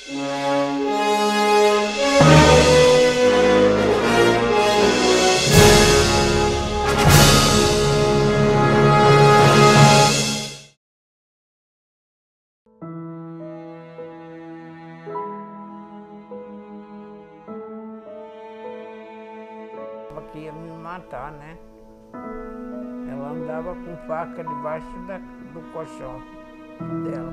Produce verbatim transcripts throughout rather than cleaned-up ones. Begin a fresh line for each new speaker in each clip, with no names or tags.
Que ia me matar, né? Ela andava com faca debaixo da, do colchão dela.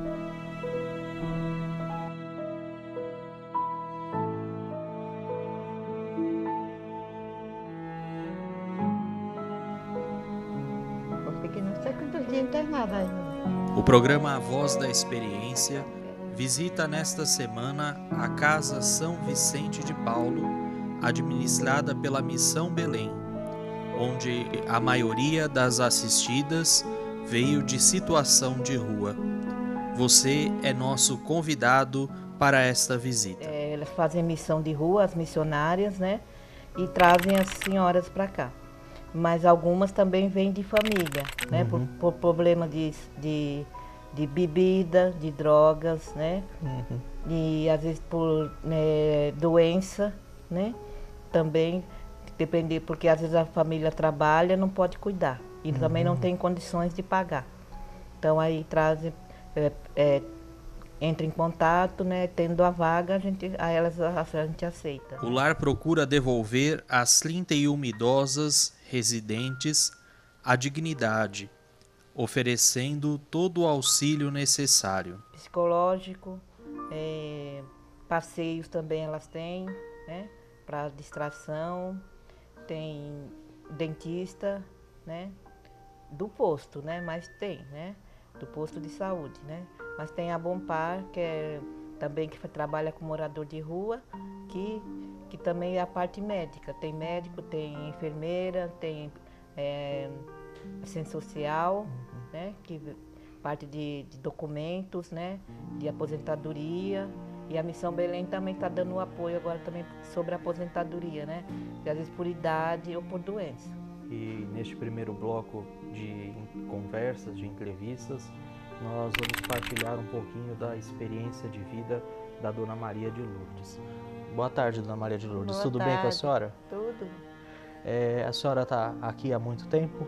Eu fiquei não sei quantos dias internada ainda.
O programa A Voz da Experiência visita nesta semana a Casa São Vicente de Paulo, administrada pela Missão Belém, onde a maioria das assistidas veio de situação de rua. Você é nosso convidado para esta visita.
É, elas fazem missão de rua, as missionárias, né? E trazem as senhoras para cá. Mas algumas também vêm de família, né?
Uhum.
Por, por problema de, de, de bebida, de drogas, né?
Uhum.
E às vezes por né, doença, né? Também depender, porque às vezes a família trabalha, não pode cuidar e uhum. também não tem condições de pagar. Então aí trazem, é, é, entra em contato, né? Tendo a vaga, a gente, a elas a, a gente aceita.
O lar procura devolver às trinta e uma idosas residentes a dignidade, oferecendo todo o auxílio necessário.
Psicológico, é, passeios também elas têm, né? Para distração, tem dentista, né? Do posto, né? Mas tem, né? Do posto de saúde, né? Mas tem a Bompar, que é também que trabalha com morador de rua, que, que também é a parte médica. Tem médico, tem enfermeira, tem é, assistente social, né? Que parte de, de documentos, né? De aposentadoria. E a Missão Belém também está dando o apoio agora também sobre a aposentadoria, né? Às vezes por idade ou por doença.
E neste primeiro bloco de conversas, de entrevistas, nós vamos partilhar um pouquinho da experiência de vida da Dona Maria de Lourdes. Boa tarde, Dona Maria de Lourdes.
Boa
Tudo
tarde.
bem com a senhora?
Tudo.
É, a senhora está aqui há muito tempo?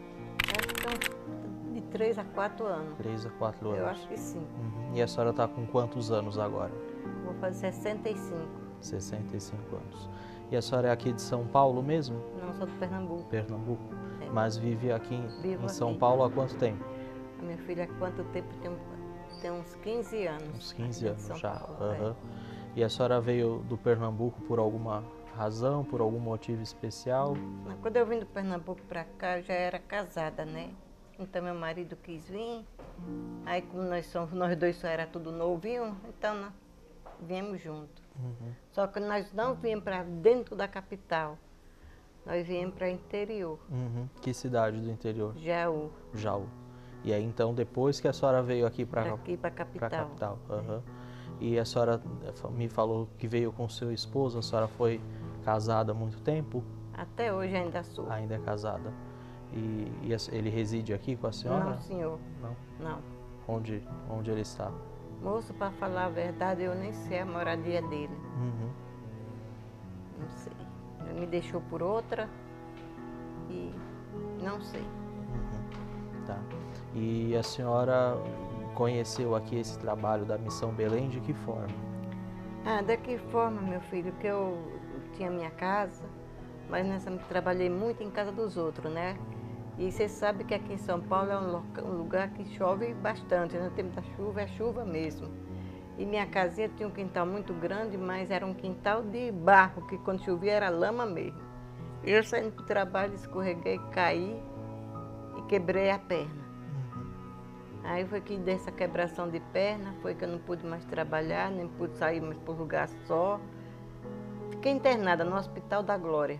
Acho que são de três a quatro anos.
Três a quatro anos.
Eu acho que sim.
Uhum. E a senhora está com quantos anos agora?
Vou fazer sessenta e cinco.
sessenta e cinco anos. E a senhora é aqui de São Paulo mesmo?
Não, sou de Pernambuco.
Pernambuco.
É.
Mas vive aqui em,
Vivo
em São
aqui.
Paulo há quanto tempo?
A minha filha há quanto tempo? Tem, tem uns quinze anos.
Uns quinze
aqui de
anos
São
já.
Paulo,
Uhum.
é.
E a senhora veio do Pernambuco por alguma razão, por algum motivo especial?
Mas quando eu vim do Pernambuco para cá, eu já era casada, né? Então meu marido quis vir. Aí como nós somos, nós dois só era tudo novinho, então nós viemos juntos.
Uhum.
Só que nós não viemos para dentro da capital. Nós viemos para interior,
Uhum. Que cidade do interior?
Jaú,
Jaú. E aí então depois que a senhora veio aqui para
para aqui para a capital.
a capital. Uhum. E a senhora me falou que veio com seu esposo, a senhora foi casada há muito tempo?
Até hoje ainda sou.
Ainda é casada. E, e ele reside aqui com a senhora?
Não, senhor.
Não?
Não.
Onde, onde ele está?
Moço, para falar a verdade, eu nem sei a moradia dele.
Uhum.
Não sei. Ele me deixou por outra e não sei.
Uhum. Tá. E a senhora conheceu aqui esse trabalho da Missão Belém de que forma?
Ah, de que forma, meu filho? Que eu tinha minha casa, mas nessa trabalhei muito em casa dos outros, né? E você sabe que aqui em São Paulo é um, loca, um lugar que chove bastante, no tempo da chuva é chuva mesmo. E minha casinha tinha um quintal muito grande, mas era um quintal de barro, que quando chovia era lama mesmo. Eu saindo do trabalho, escorreguei, caí e quebrei a perna. Aí foi que dessa quebração de perna, foi que eu não pude mais trabalhar, nem pude sair mais por lugar só. Fiquei internada no Hospital da Glória.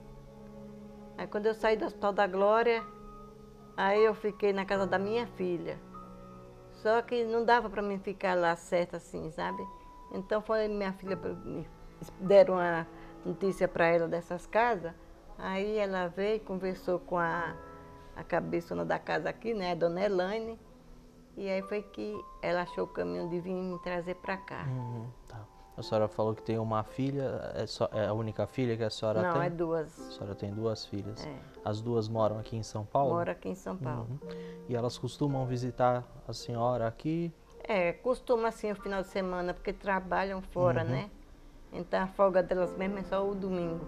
Aí quando eu saí do Hospital da Glória, aí eu fiquei na casa da minha filha. Só que não dava para mim ficar lá certa assim, sabe? Então foi minha filha, deram a notícia para ela dessas casas, aí ela veio e conversou com a, a cabeçona da casa aqui, né, a dona Elaine, e aí foi que ela achou o caminho de vir me trazer para cá.
Uhum, tá. A senhora falou que tem uma filha, é, só, é a única filha que a senhora
Não,
tem?
é duas.
A senhora tem duas filhas.
É.
As duas moram aqui em São Paulo?
Moro aqui em São Paulo.
Uhum. E elas costumam visitar a senhora aqui?
É, costuma assim o final de semana, porque trabalham fora,
Uhum.
né? Então a folga delas mesmo é só o domingo.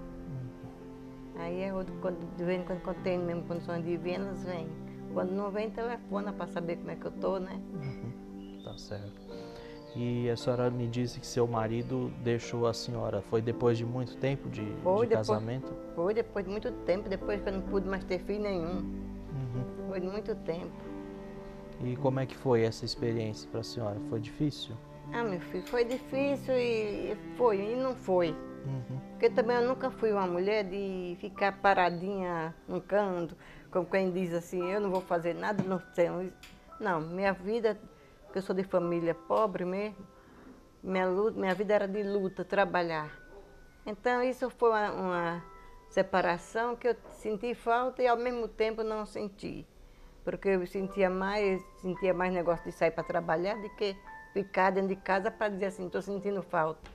Aí é outro, quando, de vez em quando, quando tem mesmo condições de vir, elas vêm. Quando não vem, telefona para saber como é que eu tô, né?
Uhum. Tá certo. E a senhora me disse que seu marido deixou a senhora. Foi depois de muito tempo de,
Foi
de
depois-
casamento?
Foi depois de muito tempo, depois que eu não pude mais ter filho nenhum.
Uhum.
Foi de muito tempo.
E como é que foi essa experiência para a senhora? Foi difícil?
Ah, meu filho, foi difícil e foi, e não foi.
Uhum.
Porque também eu nunca fui uma mulher de ficar paradinha num canto, como quem diz assim, eu não vou fazer nada, não tenho. Não, minha vida, porque eu sou de família pobre mesmo, minha, luta, minha vida era de luta, trabalhar. Então isso foi uma, uma separação que eu senti falta e ao mesmo tempo não senti. Porque eu sentia mais, sentia mais negócio de sair para trabalhar do que ficar dentro de casa para dizer assim, estou sentindo falta.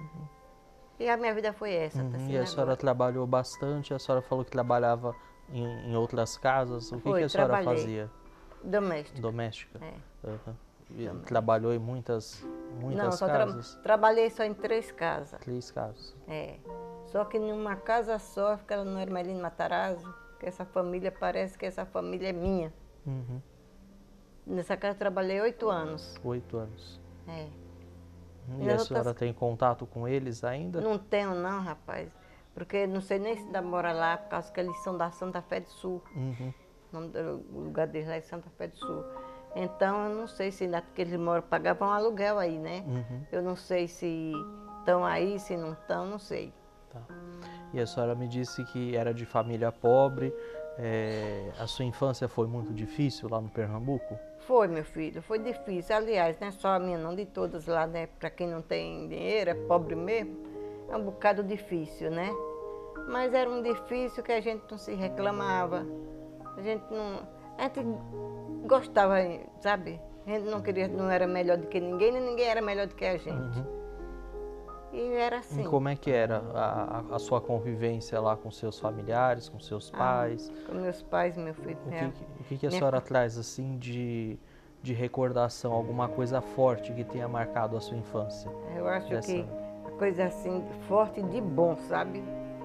E a minha vida foi essa.
Uhum.
Tá assim
E a senhora
agora.
trabalhou bastante, a senhora falou que trabalhava em, em outras casas. O que,
Foi,
que a senhora
trabalhei.
fazia?
Doméstico.
Doméstica?
É.
Uhum. E
Doméstica.
trabalhou em muitas, muitas
Não, só tra-
casas?
trabalhei só em três casas.
Três casas.
É. Só que numa casa só, que ela não era Melino Matarazzo, que essa família, parece que essa família é minha.
Uhum.
Nessa casa eu trabalhei oito anos.
Oito anos.
É.
Uhum.
E
E a
as
senhora
outras-
tem contato com eles ainda?
Não tenho não, rapaz. Porque não sei nem se dá mora lá, por causa que eles são da Santa Fé do Sul.
Uhum.
O nome do o lugar deles lá é Santa Fé do Sul. Então eu não sei se ainda porque eles moram, pagavam aluguel aí, né?
Uhum.
Eu não sei se estão aí, se não estão, não sei.
Tá. E a senhora me disse que era de família pobre. É, a sua infância foi muito difícil lá no Pernambuco?
Foi, meu filho, foi difícil. Aliás, não é só a minha, não, de todas lá, né? Para quem não tem dinheiro, é pobre mesmo, é um bocado difícil, né? Mas era um difícil que a gente não se reclamava. A gente não. A gente gostava, sabe? A gente não queria, não era melhor do que ninguém, nem ninguém era melhor do que a gente.
Uhum.
E era assim.
E como é que era a, a- a sua convivência lá com seus familiares, com seus pais?
Com meus pais, meu filho.
O
é.
que, que- o que, que a
minha
senhora
fa-
traz assim de, de recordação, alguma coisa forte que tenha marcado a sua infância?
Eu acho
Dessa-
que a coisa assim, forte de bom, sabe?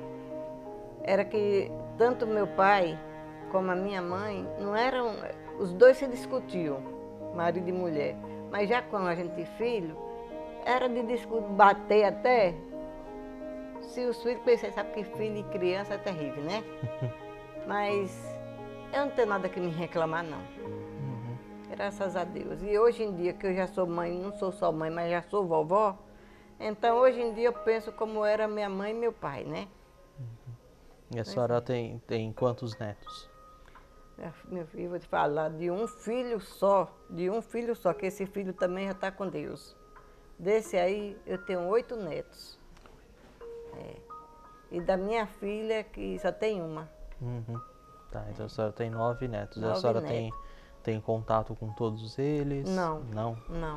Era que tanto meu pai como a minha mãe, não eram. Os dois se discutiam, marido e mulher. Mas já quando a gente tem filho, era de discutir, bater até. Se os filhos pensarem, sabe que filho e criança é terrível, né? Mas eu não tenho nada que me reclamar, não.
Uhum.
Graças a Deus. E hoje em dia, que eu já sou mãe, não sou só mãe, mas já sou vovó, então hoje em dia eu penso como era minha mãe e meu pai, né?
E a senhora tem, tem quantos netos?
Meu filho, vou te falar, de um filho só, de um filho só, que esse filho também já está com Deus. Desse aí, eu tenho oito netos. É. E da minha filha, que só tem uma.
Uhum. Tá, então a senhora tem nove netos. E a
Nove
senhora
netos.
tem, tem contato com todos eles?
Não.
Não?
Não.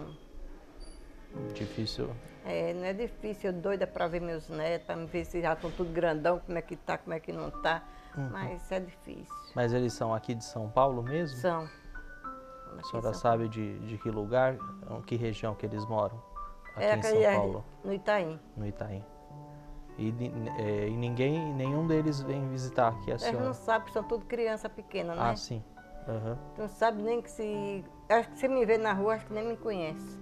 Difícil.
É, não é difícil, eu doida para ver meus netos, para ver se já estão tudo grandão, como é que tá, como é que não tá.
Uhum.
Mas é difícil.
Mas eles são aqui de São Paulo mesmo?
São.
A senhora sabe de, de que lugar, que região que eles moram? Aqui
É
em São
aquele-
Paulo,
no Itaim.
no Itaim. E, ni- é, e ninguém, nenhum deles vem visitar aqui a
Eles
senhora?
não sabem, são tudo criança pequena, né?
Ah, sim. Aham.
Não sabe nem que se... Acho que se me vê na rua, acho que nem me conhece.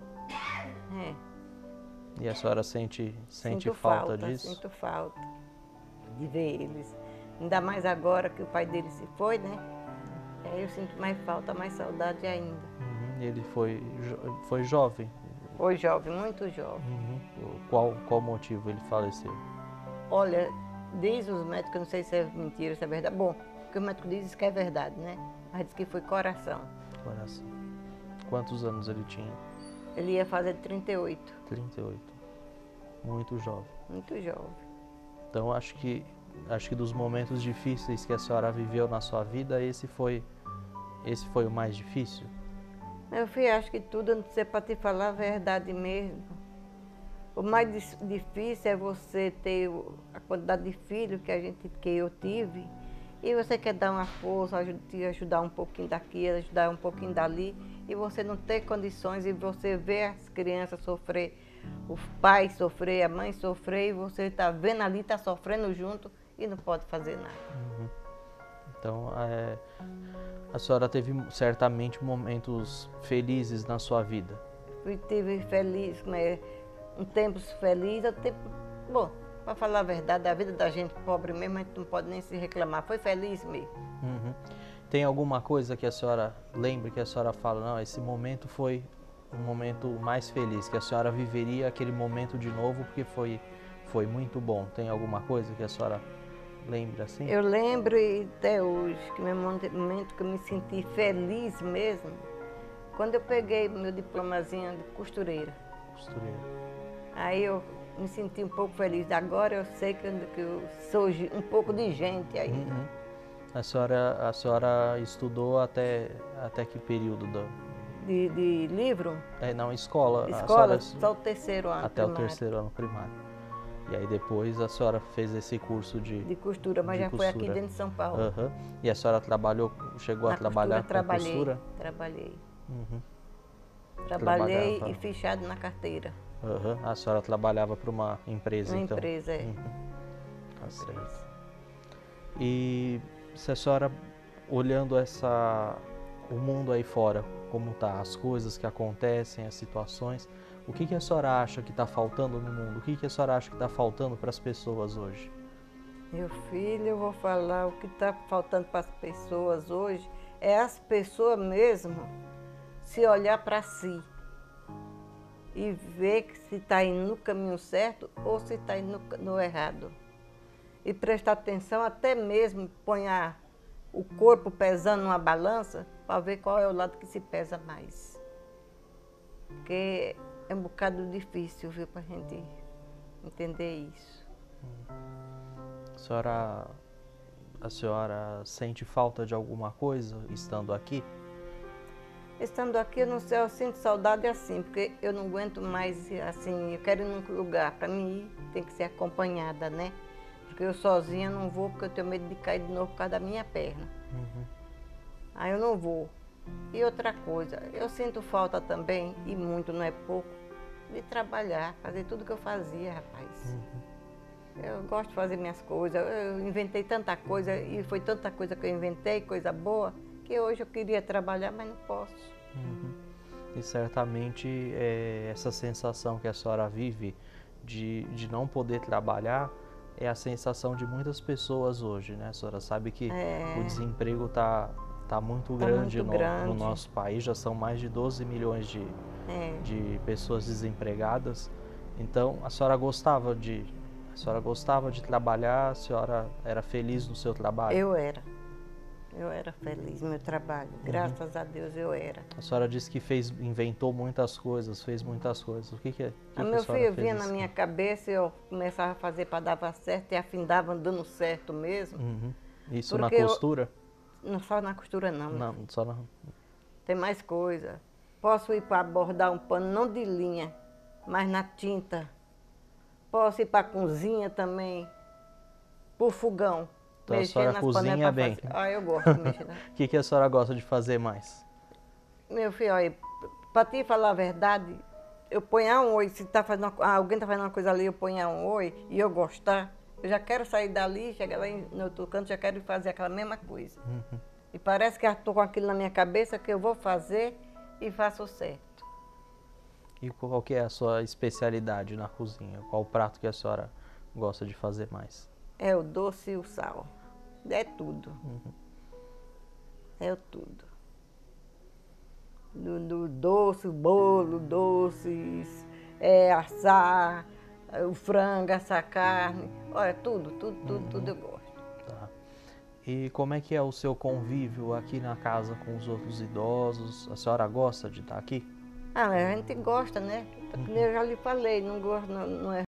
É.
E a senhora sente, sente
Sinto
falta, disso?
Sinto falta de ver eles. Ainda mais agora que o pai dele se foi, né? Aí eu sinto mais falta, mais saudade ainda.
Uhum. Ele foi, jo- foi jovem.
Foi jovem, muito jovem.
Uhum. Qual, qual motivo ele faleceu?
Olha, diz os médicos, eu não sei se é mentira, se é verdade. Bom, o que o médico diz que é verdade, né? Mas diz que foi coração.
Coração. Quantos anos ele tinha?
Ele ia fazer trinta e oito,
trinta e oito. Muito jovem.
muito jovem.
Então acho que acho que dos momentos difíceis que a senhora viveu na sua vida, esse foi esse foi o mais difícil?
Meu filho, acho que tudo, eu não sei para te falar a verdade mesmo. O mais dis- difícil é você ter o- a quantidade de filhos que, a gente, que eu tive, e você quer dar uma força, aju- te ajudar um pouquinho daqui, ajudar um pouquinho dali, e você não ter condições, e você vê as crianças sofrer, os pais sofrer, a mãe sofrer, e você está vendo ali, está sofrendo junto e não pode fazer nada.
Uhum. Então, é, a senhora teve certamente momentos felizes na sua vida.
Fui, tive feliz, né, um tempo feliz, um tempo, bom, para falar a verdade, a vida da gente pobre mesmo, a gente não pode nem se reclamar, foi feliz mesmo.
Uhum. Tem alguma coisa que a senhora lembre, que a senhora fala, não, esse momento foi um momento mais feliz, que a senhora viveria aquele momento de novo porque foi, foi muito bom. Tem alguma coisa que a senhora lembre assim?
Eu lembro e até hoje que meu momento que eu me senti feliz mesmo, quando eu peguei meu diplomazinho de costureira.
Costureira.
Aí eu me senti um pouco feliz. Agora eu sei que eu, que eu sou ge- um pouco de gente aí.
Uhum. A senhora, a senhora estudou até, até que período? Da,
De, de livro,
é, não, escola. A
escola,
senhora,
só o terceiro ano
até o
primário,
terceiro ano primário. E aí depois a senhora fez esse curso de...
de costura, mas
de
já foi aqui
costura.
dentro de São Paulo.
Aham. E a senhora trabalhou, chegou
Na
a trabalhar
costura,
com
trabalhei,
costura?
Trabalhei.
Uhum.
Trabalhei
Trabalhava.
e fichado na carteira.
Aham. A senhora trabalhava para uma empresa,
Uma
então?
empresa, é.
Uhum. Tá certo. E se a senhora, olhando essa, o mundo aí fora, como tá, as coisas que acontecem, as situações, o que, que a senhora acha que está faltando no mundo? O que, que a senhora acha que está faltando para as pessoas hoje?
Meu filho, eu vou falar, o que está faltando para as pessoas hoje é as pessoas mesmo se olhar para si e ver que se está indo no caminho certo ou se está indo no, no errado. E prestar atenção, até mesmo pôr o corpo pesando numa balança para ver qual é o lado que se pesa mais. Porque é um bocado difícil, viu, para a gente entender isso.
A senhora, a senhora sente falta de alguma coisa estando aqui?
Estando aqui, eu não sei, eu sinto saudade assim, porque eu não aguento mais, assim, eu quero ir num lugar, para mim ir, tem que ser acompanhada, né? Porque eu sozinha não vou, porque eu tenho medo de cair de novo por causa da minha perna.
Uhum.
Aí eu não vou. E outra coisa, eu sinto falta também, e muito, não é pouco, de trabalhar, fazer tudo que eu fazia, rapaz.
Uhum.
Eu gosto de fazer minhas coisas, eu inventei tanta coisa, e foi tanta coisa que eu inventei, coisa boa, que hoje eu queria trabalhar, mas não posso.
Uhum. E certamente é, essa sensação que a senhora vive de, de não poder trabalhar é a sensação de muitas pessoas hoje, né? A senhora sabe que
É.
o desemprego está tá muito,
Tá
grande,
muito
no,
grande.
no nosso país, já são mais de doze milhões de,
É.
de pessoas desempregadas. Então, a senhora gostava de, a senhora gostava de trabalhar, a senhora era feliz no seu trabalho?
Eu era. Eu era feliz no meu trabalho. Graças a Deus eu era.
A senhora disse que fez, inventou muitas coisas, fez muitas coisas. O que que, é- que, que
A
a
meu
senhora
filho
fez
vinha na
assim?
minha cabeça e eu começava a fazer para dar certo e afindava dando certo mesmo.
Uhum. Isso
Porque
na
eu-
costura?
Não só na costura não. meu
Não,
filho.
só na...
Tem mais coisa. Posso ir para bordar um pano, não de linha, mas na tinta. Posso ir para a cozinha também, por fogão.
Então a
mexer
senhora
nas
cozinha
panelas pra
bem.
fazer. Ah, eu gosto de mexer. Né?
O que, que a senhora gosta de fazer mais?
Meu filho, olha, para te falar a verdade, eu ponho um oi, se tá fazendo uma, ah, alguém está fazendo uma coisa ali, eu ponho um oi e eu gostar, eu já quero sair dali, chegar lá em- no outro canto, já quero fazer aquela mesma coisa.
Uhum.
E parece que eu estou com aquilo na minha cabeça que eu vou fazer e faço certo.
E qual que é a sua especialidade na cozinha? Qual o prato que a senhora gosta de fazer mais?
É o doce e o sal. É tudo.
Uhum.
É o tudo. Do, do doce, bolo, doces, é, assar, é, o frango, assar carne. Olha, tudo, tudo, tudo,
Uhum.
tudo eu gosto.
Tá. E como é que é o seu convívio aqui na casa com os outros idosos? A senhora gosta de estar aqui?
Ah, mas a gente gosta, né? Eu já lhe falei, não gosto, não, não é